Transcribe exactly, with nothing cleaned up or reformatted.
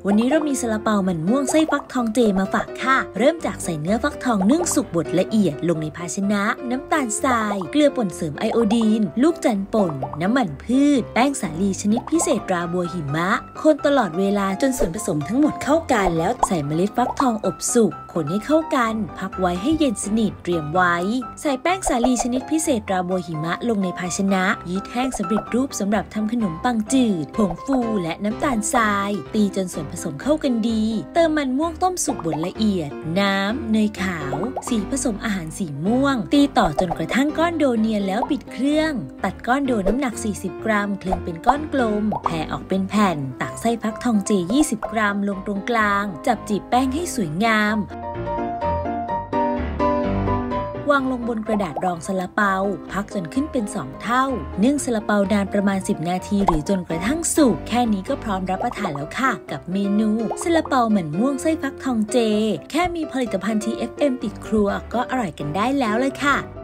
วันนี้เรามีซาลาเปามันม่วงไส้ฟักทองเจมาฝากค่ะเริ่มจากใส่เนื้อฟักทองนึ่งสุกบดละเอียดลงในภาชนะน้ำตาลทรายเกลือป่นเสริมไอโอดีนลูกจันทร์ป่นน้ำมันพืชแป้งสาลีชนิดพิเศษตราบัวหิมะคนตลอดเวลาจนส่วนผสมทั้งหมดเข้ากันแล้วใส่เมล็ดฟักทองอบสุกคนให้เข้ากันพักไว้ให้เย็นสนิทเตรียมไว้ใส่แป้งสาลีชนิดพิเศษตราบัวหิมะลงในภาชนะยีสต์แห้งสำเร็จรูปสำหรับทำขนมปังจืดผงฟูและน้ำตาลทรายตีจนส่วนผสมเข้ากันดีเติมมันม่วงต้มสุกบดละเอียดน้ำเนยขาวสีผสมอาหารสีม่วงตีต่อจนกระทั่งก้อนโดเนียนแล้วปิดเครื่องตัดก้อนโดน้ำหนักสี่สิบกรัมคลึงเป็นก้อนกลมแผ่ออกเป็นแผ่นตักไส้ฟักทองเจยี่สิบกรัมลงตรงกลางจับจีบแป้งให้สวยงามวางลงบนกระดาษรองซาลาเปาพักจนขึ้นเป็นสองเท่านึ่งซาลาเปานานประมาณสิบนาทีหรือจนกระทั่งสุกแค่นี้ก็พร้อมรับประทานแล้วค่ะกับเมนูซาลาเปาเหมือนม่วงไส้ฟักทองเจแค่มีผลิตภัณฑ์ ที เอฟ เอ็ม ติดครัวก็อร่อยกันได้แล้วเลยค่ะ